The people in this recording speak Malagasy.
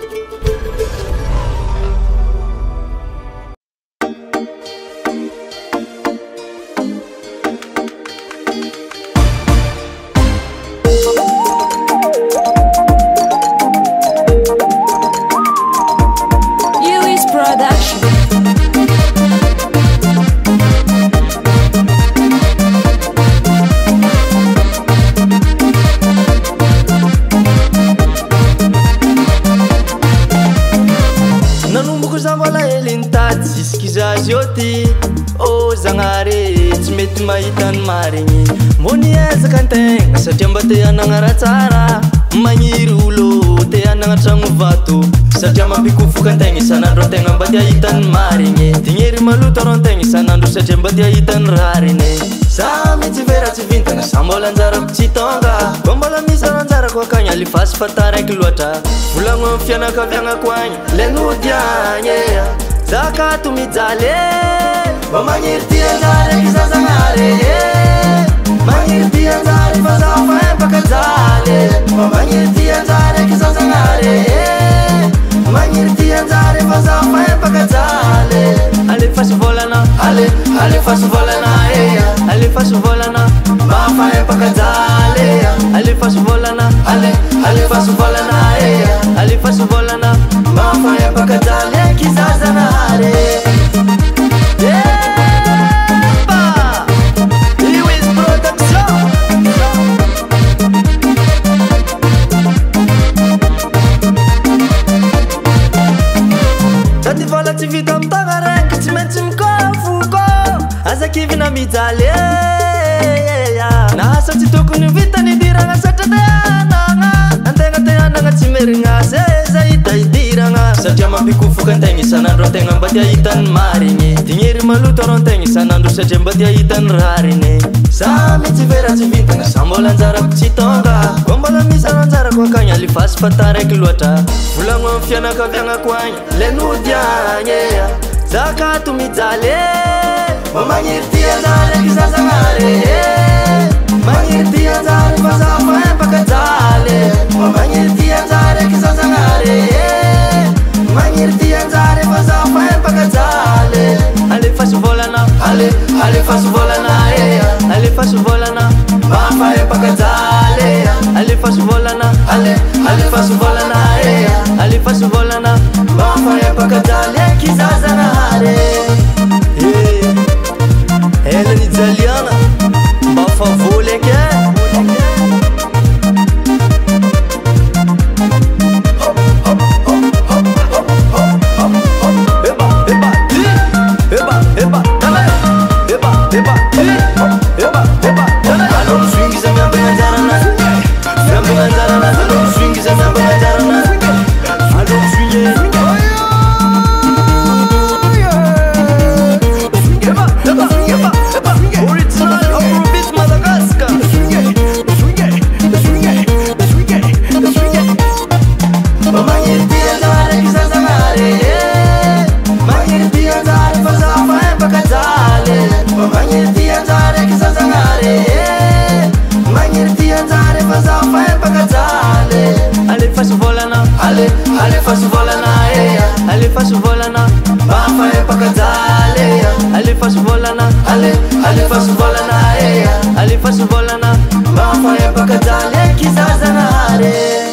Satria mba te hanagna tsara magniry olo te hanagna tragno vato satria mampikofoka antegna isan'andro antegna mba te ahitany marigny dignery maloto aro antegna isan'andro satria mba te ahitany rariny za mitsy vera tsy vintana za mbola anjarako tsy tonga ko mbola misy anjarako akagny alifasy fa taraiky loatra volagno amin'ny fianakaviagnako agny le nodiagny zakato mijaly mba magniry ty anjaraiky za zagnary magniry ty anjary fa za fa empaka jaly magniry ty anjary eky za zagnary magniry ty anjary fa za fa empaka jaly alefasy volana alefasy volana alefasy volana mba fa empaka jaly alefasy volana alefasy volana alefasy volana mba fa empaka jaly eky za zagnary tsy vita mitagna raiky tsy maintsy mikofoko aza kivina mijaly nasa tsy tokony vitany idiragna satria te hanagna antegna te hanagna tsy merigna ze za hita idiragna satria mampikofoka antegna isan'andro antegna mba te ahitany marigny dignery maloto aro antegna isan'andro satria mba te ahitany rariny za mitsy vera tsy vitagna za mbola anjarako tsy tonga ko mbola misy anjarako akagny alifasy fa taraiky loatra volagno amin'ny fianakaviagnako agny le nodiagny zakato mijaly mba magniry ty anjary eky za zagnary magniry ty anjary fa za fa empaka jaly mba magniry ty anjary eky za zagnary magniry ty anjary fa za fa empaka jaly alefasy volana alefasy volana alefasy volana mba fa empaka jaly alefasy volana alefasy volana alefasy volana mba fa empaka jaly eky za zagnary ela nijaliagna mba fa voly eky alefasy volana alefasy volana mba fa empaka jaly alefasy volana alefasy volana alefasy volana mba fa empaka jaly eky za zagnary